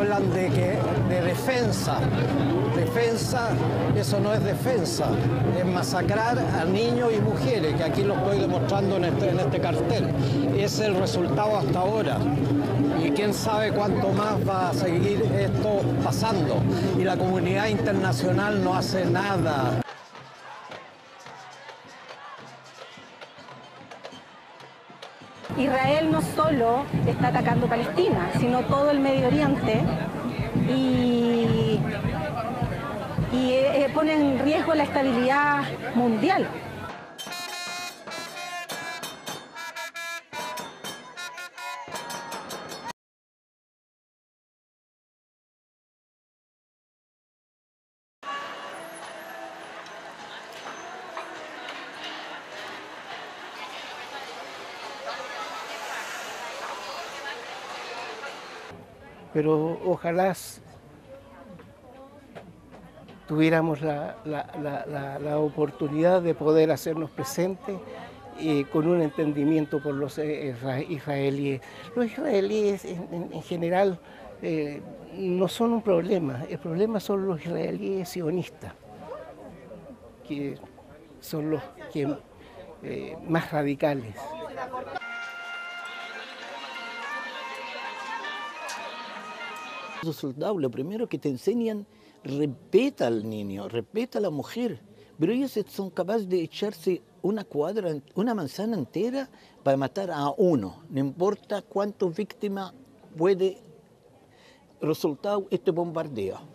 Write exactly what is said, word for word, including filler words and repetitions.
hablan de que de defensa. Defensa, eso no es defensa, es masacrar a niños y mujeres, que aquí lo estoy demostrando en este, en este cartel. Es el resultado hasta ahora. Y quién sabe cuánto más va a seguir esto pasando. Y la comunidad internacional no hace nada. Israel no solo está atacando Palestina, sino todo el Medio Oriente y, y eh, pone en riesgo la estabilidad mundial. Pero ojalá tuviéramos la, la, la, la, la oportunidad de poder hacernos presentes eh, con un entendimiento por los israelíes. Los israelíes en, en, en general eh, no son un problema, el problema son los israelíes sionistas, que son los que, eh, más radicales. Los soldados, lo primero que te enseñan, respeta al niño, respeta a la mujer, pero ellos son capaces de echarse una cuadra, una manzana entera para matar a uno, no importa cuántas víctimas puede resultar este bombardeo.